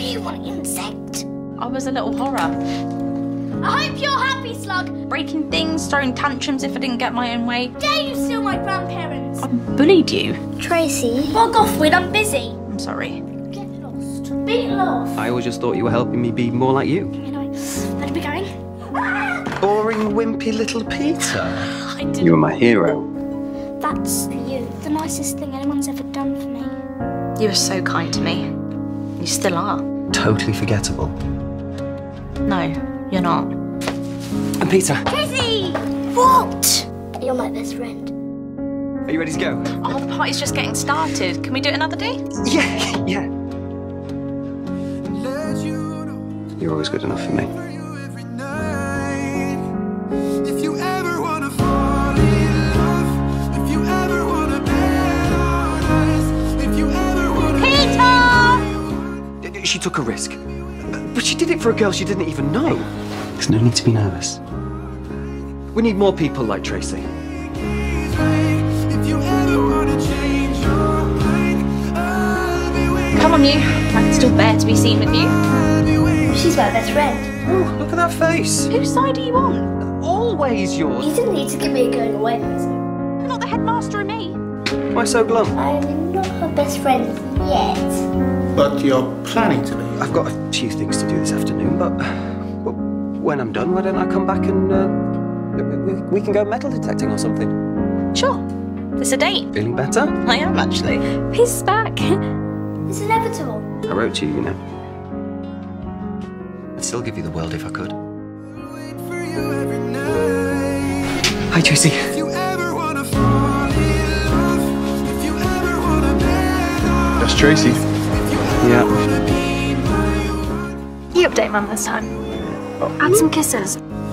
you want, insect? I was a little horror. I hope you're happy, Slug. Breaking things, throwing tantrums if I didn't get my own way. Dare you steal my grandparents? I bullied you. Tracy. Bog off, Wid, I'm busy. I'm sorry. Get lost. Beat off. I always just thought you were helping me be more like you. You know, better be going. Boring, wimpy little Peter. I didn't. You were my hero. That's you. The nicest thing anyone's ever done for me. You were so kind to me. You still are. Totally forgettable. No, you're not. And Peter. Tracy! What? You're my best friend. Are you ready to go? Oh, the party's just getting started. Can we do it another day? Yeah. You're always good enough for me. She took a risk. But she did it for a girl she didn't even know. There's no need to be nervous. We need more people like Tracy. Come on, you. I can still bear to be seen with you. She's my best friend. Oh, look at that face. Whose side are you on? Always yours. You didn't need to give me a going away present. You're not the headmaster of me. Why so glum? I'm not her best friend yet. But you're planning to be. I've got a few things to do this afternoon, but when I'm done, why don't I come back and we can go metal detecting or something? Sure. It's a date. Feeling better? I am, actually. He's back. It's inevitable. I wrote to you, you know. I'd still give you the world if I could. Hi, Tracy. That's Tracy. Yeah. You update Mum this time. Add some kisses.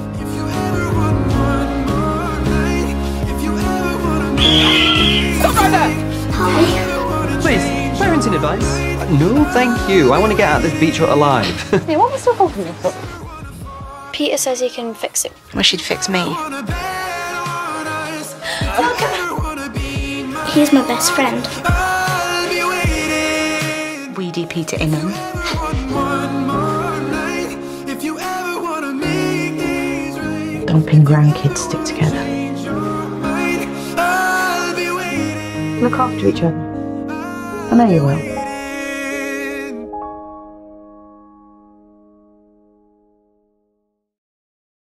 Stop right there! Hi. Please, parenting advice? No, thank you. I want to get out of this beach hut alive. Hey, what was still holding your foot? Peter says he can fix it. Well, she'd fix me. He's my best friend. Weedy Peter Ingham. Dumping grandkids stick together. Look after each other. I know you will.